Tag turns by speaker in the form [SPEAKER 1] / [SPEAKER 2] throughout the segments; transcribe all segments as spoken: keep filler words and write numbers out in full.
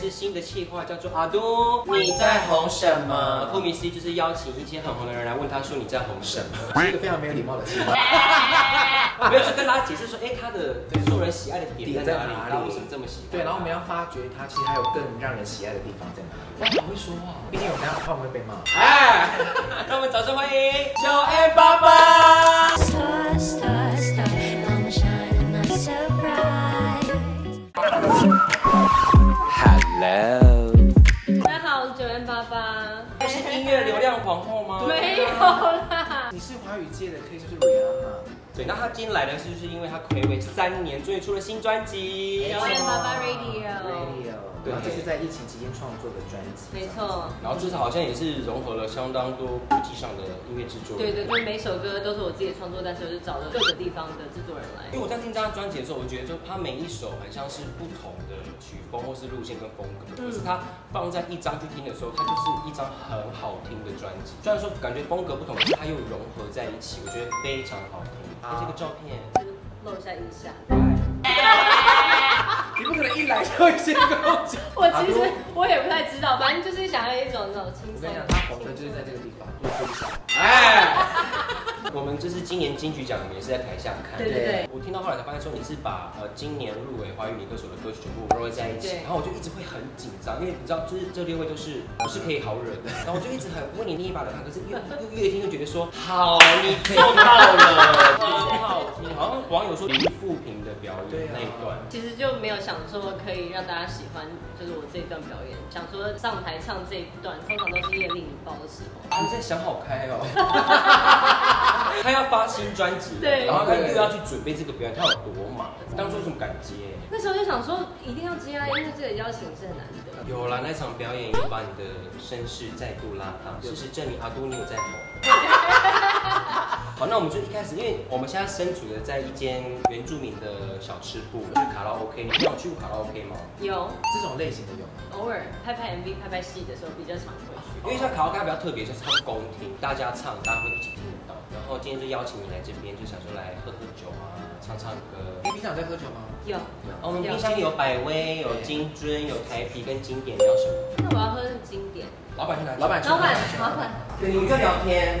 [SPEAKER 1] 是新的企划，叫做阿都你在红什么？顾名思义就是邀请一些很红的人来问他说你在红什么，
[SPEAKER 2] 是一个非常没有礼貌的企划。
[SPEAKER 1] 没有，就跟大家解释说，哎，他的受人喜爱的点在哪里？他为什么这么喜欢？
[SPEAKER 2] 对，然后我们要发掘他其实还有更让人喜爱的地方在哪里。哇，好会说话，毕竟我们要怕我们会被骂。哎，
[SPEAKER 1] 让我们掌声欢迎九 M 爸爸。Hello，
[SPEAKER 3] 大家好，我是九 M 八八。
[SPEAKER 1] 是音乐流量皇后吗？
[SPEAKER 3] 没有啦。
[SPEAKER 2] 你是华语界的，可以说是 Rihanna。
[SPEAKER 1] 对，那他今天来的是就是因为他睽违三年，终于出了新专辑。
[SPEAKER 3] 九 M 八八 Radio。
[SPEAKER 2] Radio。对，这是在疫情期间创作的专辑。
[SPEAKER 3] 没错。
[SPEAKER 1] 然后这次好像也是融合了相当多国际上的音乐制作人。
[SPEAKER 3] 对对，就是每首歌都是我自己的创作，但是我就找了各个地方的制作人来。
[SPEAKER 1] 因为我在听这张专辑的时候，我觉得就他每一首很像是不同的曲风或是路线跟风格，可是他放在一张去听的时候，它就是一张很好听的专辑。虽然说感觉风格不同，可是它又融合在一起，我觉得非常好听。这个照片
[SPEAKER 3] 就是露一下一下。
[SPEAKER 2] 你不可能一来就会先跟我讲。
[SPEAKER 3] 我其实我也不太知道，反正就是想要一种那种轻松。
[SPEAKER 2] 我跟你讲，他红的就是在这个地方，就是分享。
[SPEAKER 1] 哎。我们就是今年金曲奖，我们也是在台下看。
[SPEAKER 3] 对对对。
[SPEAKER 1] 我听到后来才发现说，你是把呃今年入围华语女歌手的歌曲全部揉在一起，然后我就一直会很紧张，因为你知道，就是这六位都是不是可以好惹的，然后我就一直很为你捏一把冷汗，可是越越听就觉得说，好，你做到了，很好听。好像网友说林富平的表演那一段，
[SPEAKER 3] 其实就没有想说可以让大家喜欢，就是我这一段表演，想说上台唱这一段，通常都是夜令引爆的时候。
[SPEAKER 1] 你在想好开哦。他要发新专辑，
[SPEAKER 3] 对，
[SPEAKER 1] 然后他又要去准备这个表演，他有多忙？当初为什么敢接？
[SPEAKER 3] 那时候就想说一定要接啊，因为这个邀请是很难得。
[SPEAKER 1] 有啦，那场表演又把你的声势再度拉大，事实证明阿都你有在红。好，那我们就一开始，因为我们现在身处的在一间原住民的小吃部，去卡拉 OK。你有去过卡拉 OK 吗？
[SPEAKER 3] 有，
[SPEAKER 2] 这种类型的有。
[SPEAKER 3] 偶尔拍拍 M V、拍拍戏的时候比较常会去。
[SPEAKER 1] 因为像卡拉 OK 比较特别，就是它是公听，大家唱，大家会一起听得到。然后今天就邀请你来这边，就想说来喝喝酒啊，唱唱歌。
[SPEAKER 2] 你平常在喝酒吗？
[SPEAKER 3] 有。
[SPEAKER 1] 我们冰箱有百威，有金樽，有台啤跟经典，你要什么？
[SPEAKER 3] 那我要喝经典。
[SPEAKER 1] 老板去哪？
[SPEAKER 2] 老板去哪？
[SPEAKER 3] 老板，老板。
[SPEAKER 1] 对，你们就聊天。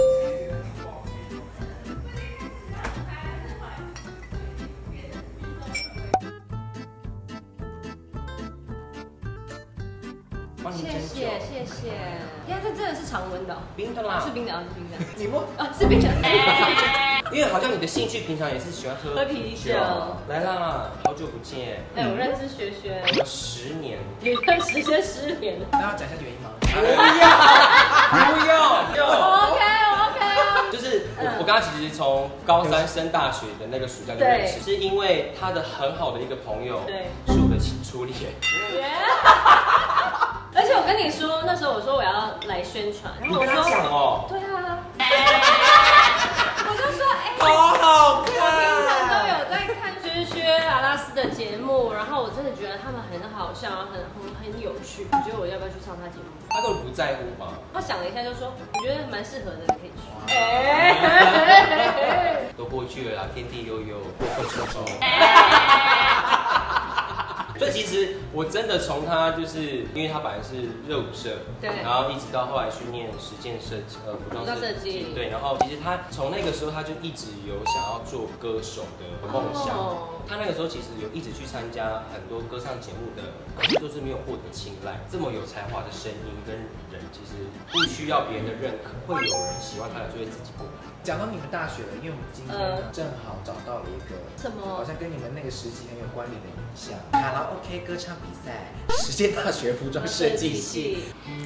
[SPEAKER 3] 谢谢谢谢，因为这真的是常温的，
[SPEAKER 1] 冰的啦，
[SPEAKER 3] 是冰的，是冰的。
[SPEAKER 1] 你摸
[SPEAKER 3] 啊，是冰的。
[SPEAKER 1] 因为好像你的兴趣平常也是喜欢喝
[SPEAKER 3] 喝啤酒。
[SPEAKER 1] 来啦，好久不见。
[SPEAKER 3] 哎，我认识轩轩，
[SPEAKER 1] 我十年。
[SPEAKER 3] 你认识轩十年了？
[SPEAKER 2] 那要讲一下原因吗？
[SPEAKER 1] 不要，不要。
[SPEAKER 3] OK OK。
[SPEAKER 1] 就是我，我跟他其实从高三升大学的那个暑假就认识，是因为他的很好的一个朋友，
[SPEAKER 3] 对，
[SPEAKER 1] 是我的初恋。
[SPEAKER 3] 而且我跟你说，那时候我说我要来宣传，然后我说
[SPEAKER 1] 讲哦，
[SPEAKER 3] 对啊，我就说哎，
[SPEAKER 1] 好好看，
[SPEAKER 3] 我平常都有在看薛薛阿拉斯的节目，然后我真的觉得他们很好笑，很很很有趣，我觉得我要不要去上他节目？
[SPEAKER 1] 他根本不在乎嘛。
[SPEAKER 3] 他想了一下就说，我觉得蛮适合的，你可以去。
[SPEAKER 1] 都过去了啦，天地悠悠，过客匆匆。所以其实我真的从他就是，因为他本来是热舞社，
[SPEAKER 3] 对，
[SPEAKER 1] 然后一直到后来去念实践设计，呃，服装设计，对，然后其实他从那个时候他就一直有想要做歌手的梦想。哦、他那个时候其实有一直去参加很多歌唱节目的，可是都是没有获得青睐。这么有才华的声音跟人，其实不需要别人的认可，会有人喜欢他的就会自己过来。
[SPEAKER 2] 讲到你们大学了，因为我们今天正好找到了一个
[SPEAKER 3] 什么，
[SPEAKER 2] 好像跟你们那个实习很有关联的影像，卡拉 OK 歌唱比赛，实践大学服装设计系。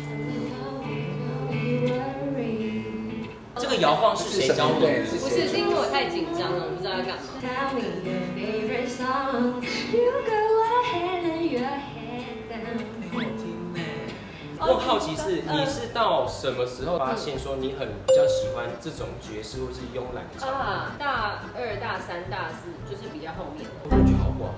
[SPEAKER 1] 这个摇晃是谁教的？
[SPEAKER 3] 不是，是因为我太紧张了，我不知道要干嘛。
[SPEAKER 1] 我好奇是你是到什么时候发现说你很比较喜欢这种爵士或是慵懒的唱法？
[SPEAKER 3] 啊，大二、大三、大四就是比较后面。
[SPEAKER 1] 我感觉好广。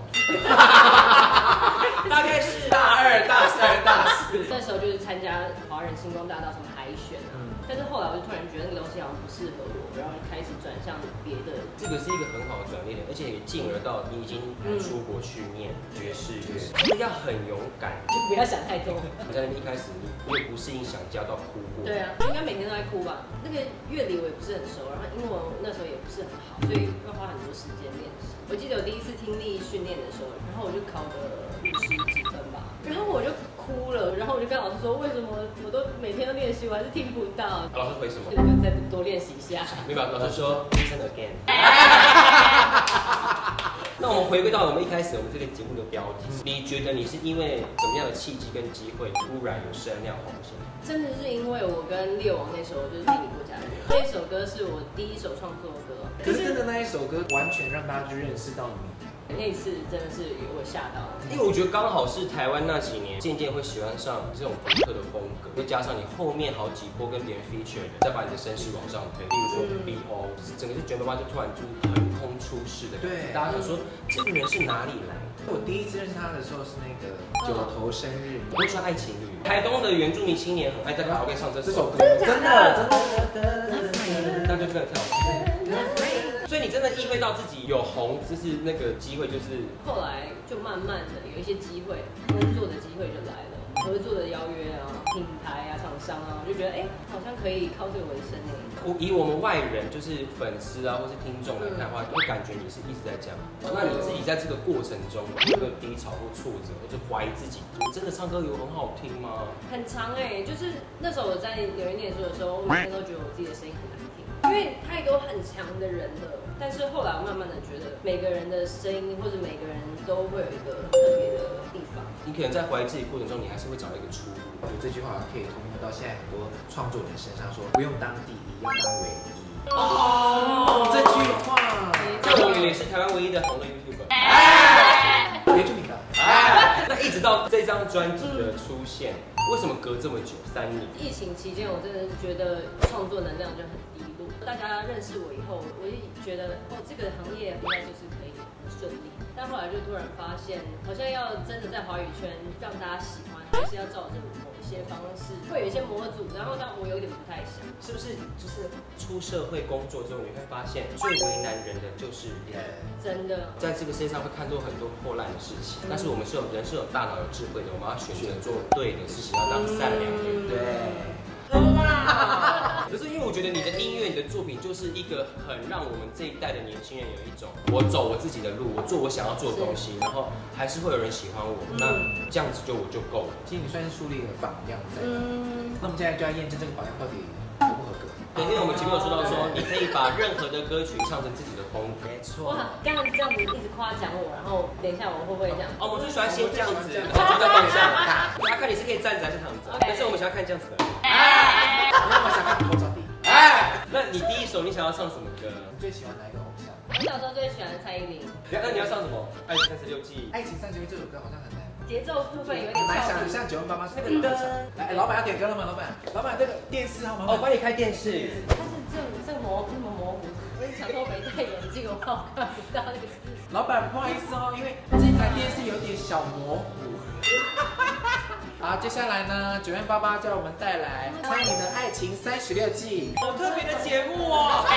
[SPEAKER 1] 大概是大二、大三、大四。
[SPEAKER 3] 那时候就是参加华人星光大道什么海选啊，但是后来我就突然觉得那个东西好像不适合我， 然后开始转向别的。
[SPEAKER 1] 这个是一个很好的转捩点，而且也进而到你已经出国去念爵士乐，这个要很勇敢，
[SPEAKER 3] 就不要想太多。
[SPEAKER 1] 你在那边一开始你也不适应想家到哭过。
[SPEAKER 3] 对啊，应该每天都在哭吧？那个乐理我也不是很熟，然后英文那时候也不是很好，所以要花很多时间练习。我记得我第一次听力训练的时候，然后我就考个五十几分吧，然后我就哭了，然后我就跟老师说，为什么我都每天都练习，我还是听不到？
[SPEAKER 1] 老师回什么？
[SPEAKER 3] 就再多练习一下。
[SPEAKER 1] 没有，老师说 listen again。那我们回归到我们一开始我们这个节目的标题，你觉得你是因为怎么样的契机跟机会，突然有声量红起来？
[SPEAKER 3] 真的是因为我跟猎王那首就是《地理国家乐》，那首歌是我第一首创作的歌。
[SPEAKER 2] 可是真的那一首歌完全让大家去认识到你。
[SPEAKER 3] 那一次真的是有我吓到，
[SPEAKER 1] 因为我觉得刚好是台湾那几年渐渐会喜欢上这种独特的风格，又加上你后面好几波跟别人 feature 的，再把你的声势往上推，例如说 B O， 整个是卷妈妈就突然就是横空出世的，对，大家想说这个人是哪里来的？
[SPEAKER 2] 我第一次认识他的时候是那个九头生日，
[SPEAKER 1] 我会说爱情语。台东的原住民青年很爱在卡拉 OK 唱这首歌，
[SPEAKER 2] 真的真的，
[SPEAKER 1] 那就跟着跳。所以你真的意会到自己有红，就是那个机会，就是
[SPEAKER 3] 后来就慢慢的有一些机会，工作的机会就来了，合作的邀约啊、品牌啊、厂商啊，我就觉得哎、欸，好像可以靠这个为生哎。
[SPEAKER 1] 我以我们外人就是粉丝啊，或是听众来看的话，会感觉你是一直在这样。那你自己在这个过程中有没有低潮或挫折，或者怀疑自己，我真的唱歌有很好听吗？
[SPEAKER 3] 很长哎、欸，就是那时候我在纽约念书的时候，我每天都觉得我自己的声音很难听。因为太多很强的人了，但是后来我慢慢的觉得每个人的声音或者每个人都会有一个特别的地方。
[SPEAKER 1] 你可能在怀疑自己过程中，你还是会找一个出路。
[SPEAKER 2] 我觉得这句话可以通用到现在很多创作人身上，说不用当第一，要当唯一。哦，这句话，
[SPEAKER 1] 这我也是台湾唯一的红的 YouTuber。
[SPEAKER 2] 哎，原住民的。
[SPEAKER 1] 哎，那一直到这张专辑的出现。为什么隔这么久？三年。
[SPEAKER 3] 疫情期间，我真的是觉得创作能量就很低落。大家认识我以后，我就觉得哦，这个行业应该就是可以很顺利。但后来就突然发现，好像要真的在华语圈让大家喜欢，还是要照着某一些方式，会有一些模组。然后，但我有点不太想，
[SPEAKER 1] 是不是？就是出社会工作之后，你会发现最为难人的就是人。
[SPEAKER 3] 真的，
[SPEAKER 1] 在这个世界上会看到很多破烂的事情，但是我们是有人是有大脑有智慧的，我们要选择做对的事情，要当善良的人。对。可是因为我觉得你的音乐、你的作品就是一个很让我们这一代的年轻人有一种，我走我自己的路，我做我想要做的东西，然后还是会有人喜欢我，那这样子就我就够了。
[SPEAKER 2] 其实你算是树立了榜样在。嗯。那我们现在就要验证这个榜样到底合不合格。
[SPEAKER 1] 对，因为我们前面有说到说，你可以把任何的歌曲唱成自己的风格。
[SPEAKER 2] 没错。
[SPEAKER 3] 哇，刚刚这样子一直夸奖我，然后等一下我会不会这样？
[SPEAKER 1] 哦，我们最喜欢先这样子，然后再放下。大家看你是可以站着还是躺着，但是我们想要看这样子的。
[SPEAKER 2] 哎，我们想看头着地。
[SPEAKER 1] 哎，那你第一首你想要唱什么歌？
[SPEAKER 2] 你最喜欢哪一个偶像？
[SPEAKER 3] 我小时候最喜欢蔡依林。
[SPEAKER 1] 那你要唱什么？爱情三十六计。
[SPEAKER 2] 爱情三十六计这首歌好像很难。
[SPEAKER 3] 节奏部分有点
[SPEAKER 2] 蛮想像九万八八那个歌。来，老板要点歌了吗？老板，老板这个电视好吗？
[SPEAKER 1] 哦，帮你开电视。
[SPEAKER 3] 但是这这模那么模糊，我一想说没戴眼镜，我怕我看不到那个字。
[SPEAKER 2] 老板不好意思哦，因为这台电视有点小模糊。好，接下来呢，九万八八叫我们带来蔡依林的《爱情三十六计》，
[SPEAKER 1] 好特别的节目哦。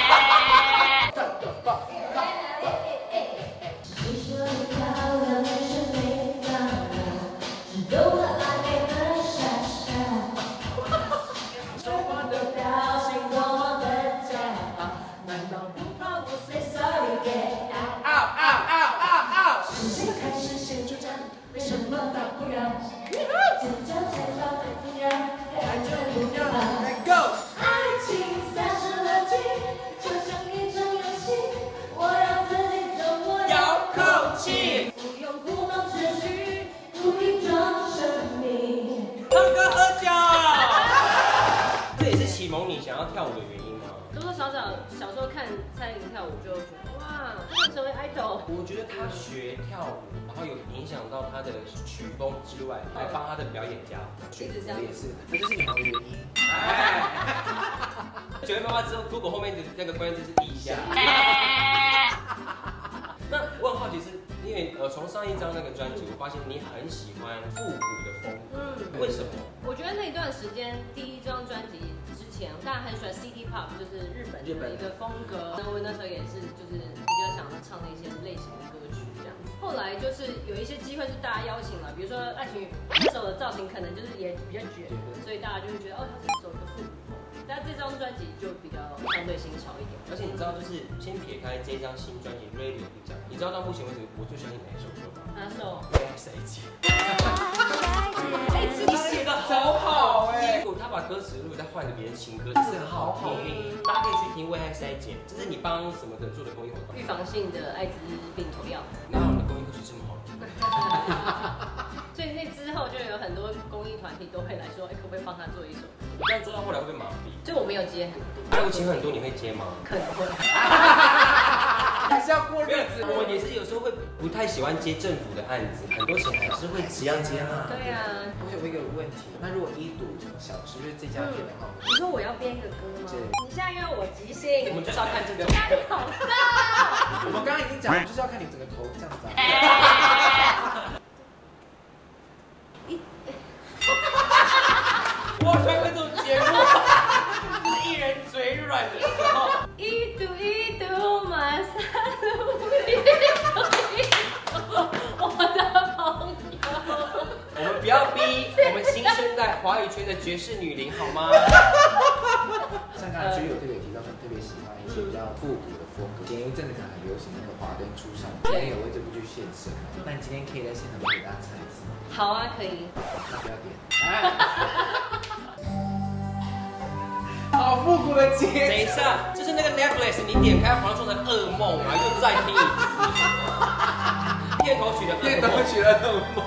[SPEAKER 1] 跳舞的原因吗？
[SPEAKER 3] 多多少少小时候看蔡依林跳舞就觉得哇，她能成为 idol。
[SPEAKER 1] 我觉得她学跳舞，然后有影响到她的曲风之外，还帮她的表演加分。
[SPEAKER 3] 一直这样，
[SPEAKER 2] 也是，这就是你们的原因。
[SPEAKER 1] 九月妈妈之后 ，Google 后面的那个关键字是地下。那我很好奇是，因为呃从上一张那个专辑，我发现你很喜欢复古的风格，嗯，为什么？
[SPEAKER 3] 我觉得那一段时间，第一张专辑之前，大家很喜欢 City Pop， 就是日本的一个风格。那我那时候也是，就是比较想要唱那些类型的歌曲这样。后来就是有一些机会是大家邀请了，比如说爱情雨那时候的造型可能就是也比较卷，所以大家就会觉得哦，他是走一个复古风。但这张专辑就比较相对新潮一点。
[SPEAKER 1] 而且你知道，就是先撇开这张新专辑 Radio 不讲，你知道到目前为止我最喜欢哪一首歌吗？
[SPEAKER 3] 哪首
[SPEAKER 1] ？V X A 姐。
[SPEAKER 3] 哎，
[SPEAKER 1] 你写的好好哎！他把歌词如果再换个别人情歌，真的好好听。大家可以去听 V X A 姐，这是你帮什么的做的公益活动？
[SPEAKER 3] 预防性的艾滋病投药。
[SPEAKER 1] 哪有你的公益歌曲这么好听？
[SPEAKER 3] 所以那之后就有很多公益团体都会来说，哎，可不可以帮他做一首？
[SPEAKER 1] 这样做到后来会被麻痹。
[SPEAKER 3] 就我没有接很多。
[SPEAKER 1] 哎，我请很多，你会接吗？
[SPEAKER 3] 可能会。
[SPEAKER 2] 还是要过日子。
[SPEAKER 1] 我们也是有时候会不太喜欢接政府的案子，很多钱还是会只要接嘛。
[SPEAKER 3] 对啊。
[SPEAKER 2] 我有一个问题，那如果一睹小吃就是这家店的话，
[SPEAKER 3] 你说我要编一个歌吗？你现在要我即兴，
[SPEAKER 1] 我们就是要看这个。
[SPEAKER 3] 压力好大。
[SPEAKER 2] 我们刚刚已经讲了，就是要看你整个头这样子啊。
[SPEAKER 1] 我喜欢看这种节目，就是艺人嘴软的时候。
[SPEAKER 3] 一读一读马上努力，我的朋友。
[SPEAKER 1] 我们不要逼我们新生代华语圈的爵士女伶好吗？
[SPEAKER 2] 像刚才 J 有特别提到，说特别喜欢一些比较复古的风格。前一阵子可能很流行那个华灯初上，今天有为这部剧献身。那你今天可以在现场给大家唱一次吗？
[SPEAKER 3] 好啊，可以。
[SPEAKER 2] 那不要点。好复古的节奏。
[SPEAKER 1] 等一下，就是那个 Netflix， 你点开好像做成噩梦啊，又再听一次。片头曲的
[SPEAKER 2] 片头曲的噩梦。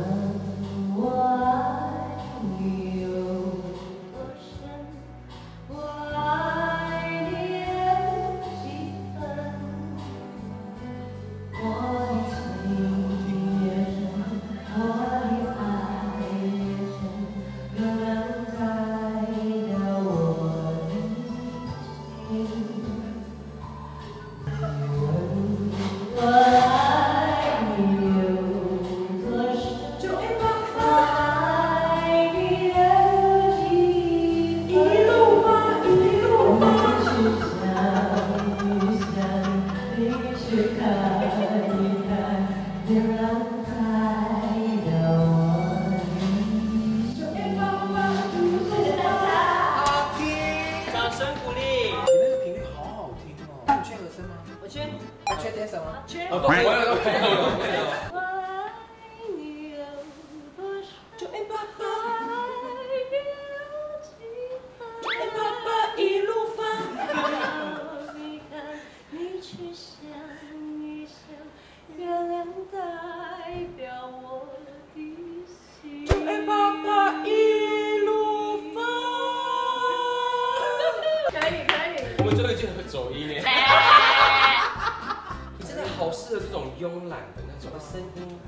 [SPEAKER 2] 慵懒的那种声音，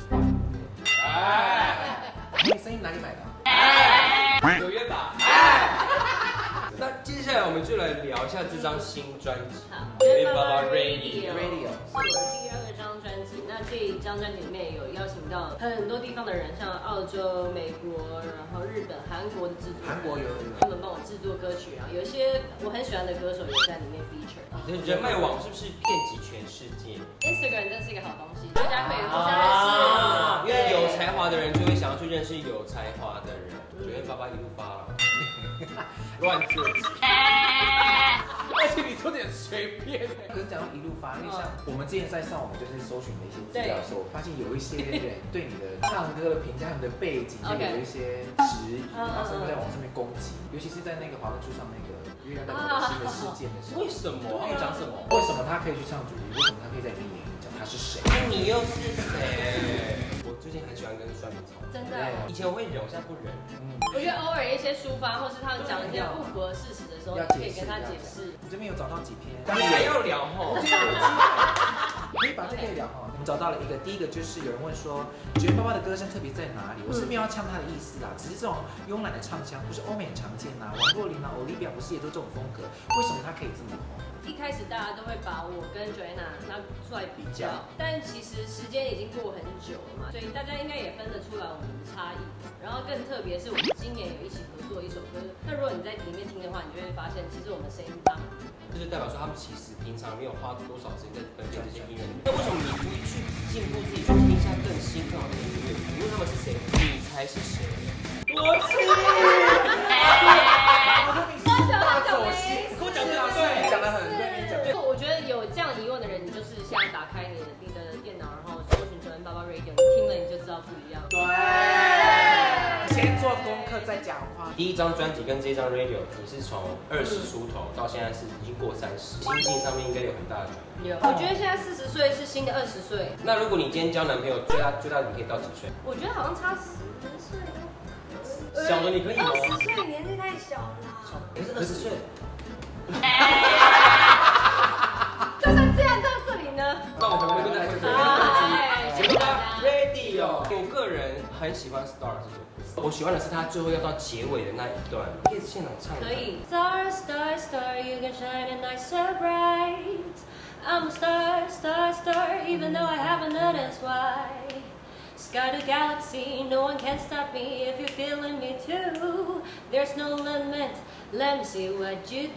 [SPEAKER 2] 哎，你声音哪里买的？哎，有约吧？哎，那接下来我们就来聊一下这张新专辑。
[SPEAKER 3] 好，
[SPEAKER 1] 九八八 Radio
[SPEAKER 2] Radio
[SPEAKER 3] 是我的第二张专辑。那这一张专辑里面有邀请到很多地方的人，像澳洲、美国，然后日本、韩国的制作人，
[SPEAKER 2] 韩国有有，
[SPEAKER 3] 他们帮我制作歌曲，然后有一些我很喜欢的歌手也在里面 feature。
[SPEAKER 1] 人脉网是不是遍及全世界
[SPEAKER 3] ？Instagram 真是一个好东西，大家可以互相认识。
[SPEAKER 1] 因为有才华的人就会想要去认识有才华的人。九月八八一路发了，乱自己。
[SPEAKER 2] 而且你说点随便。可是讲到一路发，因为像我们之前在上网就是搜寻的一些资料的时候，我发现有一些人对你的唱歌的评价、他们的背景就有一些质疑，然后甚至在网上面攻击，尤其是在那个华灯初上那个月亮代表新的事件的时候。
[SPEAKER 1] 为什么？他们讲什么？
[SPEAKER 2] 为什么他可以去唱主题？为什么他可以在里面讲他是谁？
[SPEAKER 1] 哎，你又是谁？我最近很喜欢跟酸民吵，
[SPEAKER 3] 真的。
[SPEAKER 1] 以前我会忍，我现在不忍。嗯，
[SPEAKER 3] 我觉得偶尔一些抒发，或是他们讲一些不符合事实的时候，可以跟他解释。
[SPEAKER 2] 你这边有找到几篇？
[SPEAKER 1] 你还要聊吼？
[SPEAKER 2] 可以把这个聊哈。 们找到了一个，第一个就是有人问说，九月爸爸的歌声特别在哪里？我是没有要呛他的意思啦，只是这种慵懒的唱腔，不是欧美很常见呐、啊，王若琳啊、Olivia 不是也都这种风格？为什么他可以这么红？
[SPEAKER 3] 一开始大家都会把我跟 Joanna 拿出来比较，但其实时间已经过很久了嘛，所以大家应该也分得出来我们的差异。然后更特别是我们今年有一起合作一首歌，那如果你在里面听的话，你就会发现其实我们声音差很多。
[SPEAKER 1] 就是代表说他们其实平常没有花多少时间在分辨这些音乐。那为什么你不去进步自己，去听一下更新更好的音乐？因为他们是谁，你才是谁。我是。
[SPEAKER 2] 我讲的对，讲的很对，讲的。
[SPEAKER 3] 我觉得有这样疑问的人，你就是现在打开你的你的电脑，然后搜寻九零八八 Radio， 你听了你就知道不一样。
[SPEAKER 2] 对。先做功课再讲话。
[SPEAKER 1] 第一张专辑跟这张 Radio， 你是从二十出头到现在是已经过三十，心境上面应该有很大的转变。
[SPEAKER 3] 有，我觉得现在四十岁是新的二十岁。
[SPEAKER 1] 那如果你今天交男朋友，最大最大你可以到几岁？
[SPEAKER 3] 我觉得好像差十岁。
[SPEAKER 1] 小的你可以吗？
[SPEAKER 3] 二十岁年纪太小了啦。
[SPEAKER 1] 也是二十岁。
[SPEAKER 3] 就算这样到这里呢？
[SPEAKER 1] 那我们回过来就这个节目吧 ，Radio。我个人很喜欢 Star 这首歌，我喜欢的是他最后要到结尾的那一段，可以现场唱。
[SPEAKER 3] 可以。Star, star, star, you can shine a night so bright. I'm a star, star, star, even though I haven't noticed why. Sky to galaxy, no one can stop me if you're feeling me too. There's no limit, let me see what you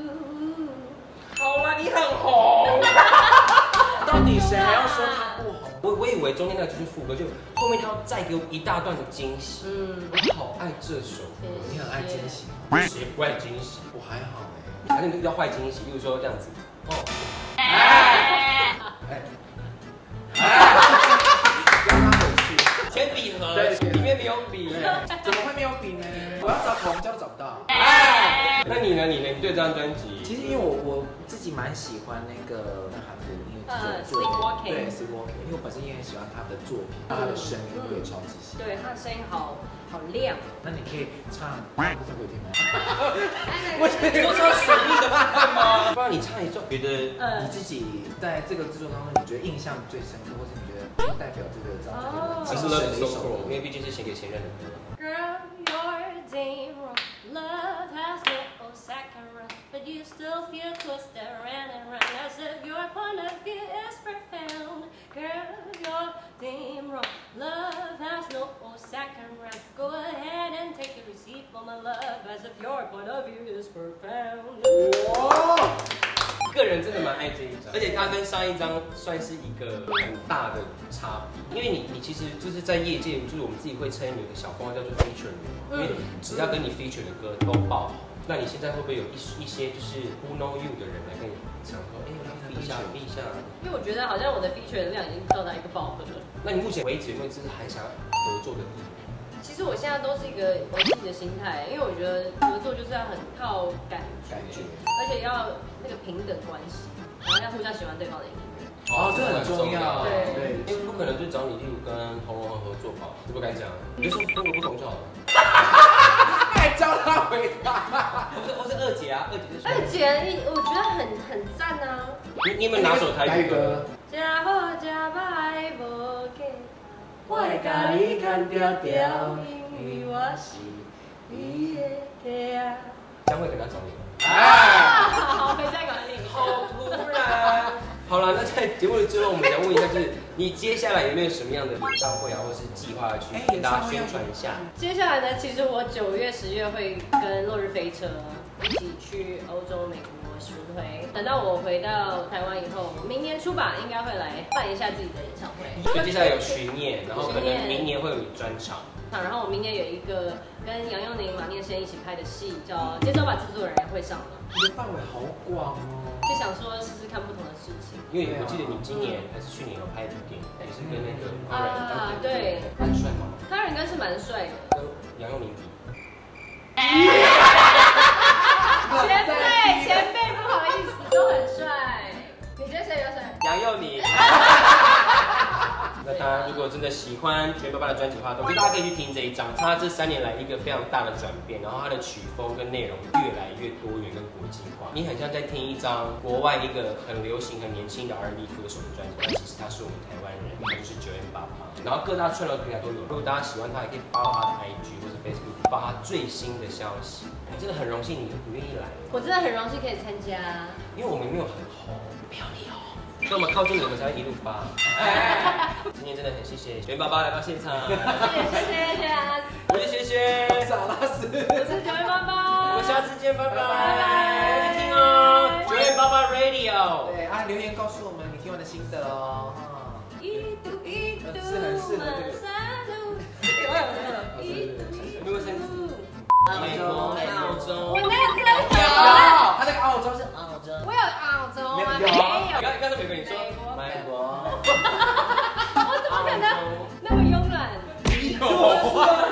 [SPEAKER 3] do.
[SPEAKER 1] 好啦，你很红。
[SPEAKER 2] 到底谁还要说他不红？
[SPEAKER 1] 我我以为中间那个就是副歌，就后面他要再给我一大段的惊喜。嗯，我好爱这首歌。
[SPEAKER 2] 你很爱惊喜，
[SPEAKER 1] 谁不爱惊喜？
[SPEAKER 2] 我还好
[SPEAKER 1] 哎。反正就叫坏惊喜，例如说这样子。哦。
[SPEAKER 2] 哎哎哎！让他回去。
[SPEAKER 1] 铅笔盒，里面没有笔。
[SPEAKER 2] 怎么会没有笔呢？我要找口红胶都找不到。
[SPEAKER 1] 哎，那你呢？你呢？你对这张专辑？
[SPEAKER 2] 其实因为我我自己蛮喜欢那个那韩国音乐制作作品，对 Sleepwalking， 因为我本身也很喜欢他的作品，他的声音我也超级喜欢。
[SPEAKER 3] 对，他的声音好好亮。
[SPEAKER 2] 那你可以唱，不是会听吗？
[SPEAKER 1] 我你说唱旋律的部分吗？不然你唱一段，觉得
[SPEAKER 2] 你自己在这个制作当中，你觉得印象最深刻，或是你觉得代表这个张专辑的精神的一首歌？
[SPEAKER 1] 因为毕竟是写给前任的歌。
[SPEAKER 3] Girl, you're damn wrong. Love has no second run, but you still feel twisted around and round as if your point of view is profound. Girl, you're damn wrong. Love has no second run. Go ahead and take the receipt for my love as if your point of view is profound.
[SPEAKER 1] 哇！个人真的蛮爱这一张，而且它跟上一张算是一个很大的差别，因为你你其实就是在业界，就是我们自己会称有一个小封号叫做 feature， 因为只要跟你 feature 的歌都爆红。那你现在会不会有一一些就是 who know you 的人来跟你讲说，哎，我来 feature 一下 feature 一下？因为我觉得好像我的 feature 的量已经到达一个饱和了。那你目前为止有没有就是还想要合作的艺人？其实我现在都是一个我自己的心态，因为我觉得合作就是要很靠感觉，感觉而且要那个平等关系，然后要互相喜欢对方的音乐。
[SPEAKER 2] 哦，这很重要。
[SPEAKER 3] 对对，
[SPEAKER 1] 因为不可能就找你，例如跟红龙合作吧，这不敢讲，你就说风格不同就好了。
[SPEAKER 2] 还教他回答，
[SPEAKER 1] 我是我是二姐啊，二姐是。
[SPEAKER 3] 二姐，我觉得很很赞啊。
[SPEAKER 1] 你你有没有拿手台语歌？
[SPEAKER 3] 加好加歹无假。我会甲你牵条条，因为我是你的家。
[SPEAKER 1] 将会给他找你。
[SPEAKER 3] 啊，好，回家管理。
[SPEAKER 1] 好突然。好了，那在节目的最后，我们想问一下，就是你接下来有没有什么样的演唱会啊，或是计划去跟大家宣传一下？接下来呢，其实我九月、十月会跟落日飞车一起去欧洲、美国巡回。等到我回到台湾以后，明年初吧，应该会来办一下自己的演唱会。所以接下来有巡演，然后可能明年会有你专场。然后我明年有一个跟杨佑宁、马念生一起拍的戏，叫《接手吧制作人》会上了。
[SPEAKER 2] 你的范围好广哦。就想说试试看不同的事情。因为我记得你今年还是去年有拍一部电影，也是跟那个康仁啊，对，蛮帅吗？康仁应该是蛮帅的，跟杨佑宁比。前辈，前辈，不好意思，都很帅。你觉得谁比较帅？杨佑宁。那大家如果真的喜欢九月爸爸的专辑的话，我觉得大家可以去听这一张，他这三年来一个非常大的转变，然后他的曲风跟内容越来越多元跟国际化，你很像在听一张国外一个很流行、很年轻的 R and B 歌手的专辑，但其实他
[SPEAKER 1] 是我们台湾人，就是 九 M 八八。然后各大串流平台都有，如果大家喜欢他，也可以发到他的 I G 或是 Facebook， 发他最新的消息。我真的很荣幸你你愿意来，
[SPEAKER 3] 我真的很荣幸可以参加，
[SPEAKER 1] 因为我们没有很红，没有你红。所以我们靠近你，我们才会一路发。今天真的很谢谢九 M 八八来到现场，
[SPEAKER 3] 谢谢谢谢谢阿斯，
[SPEAKER 1] 我是学学，
[SPEAKER 2] 萨拉斯，
[SPEAKER 3] 我是九 M 八八，
[SPEAKER 1] 我们下次见，拜拜，
[SPEAKER 3] 拜拜，
[SPEAKER 1] 要去听哦，九 M 八八 Radio。
[SPEAKER 2] 对啊，留言告诉我们你听完的心得哦。
[SPEAKER 3] 一度一度
[SPEAKER 2] 是很适合这个。
[SPEAKER 1] 没有生子。美国、澳洲，
[SPEAKER 3] 我没有这样
[SPEAKER 2] 有，
[SPEAKER 3] 讲，
[SPEAKER 2] 他那个澳洲是澳洲，
[SPEAKER 3] 我有澳洲吗？
[SPEAKER 2] 没有。
[SPEAKER 1] 刚刚才美国你说美国，
[SPEAKER 3] 我怎么可能那么慵懒？
[SPEAKER 1] 有。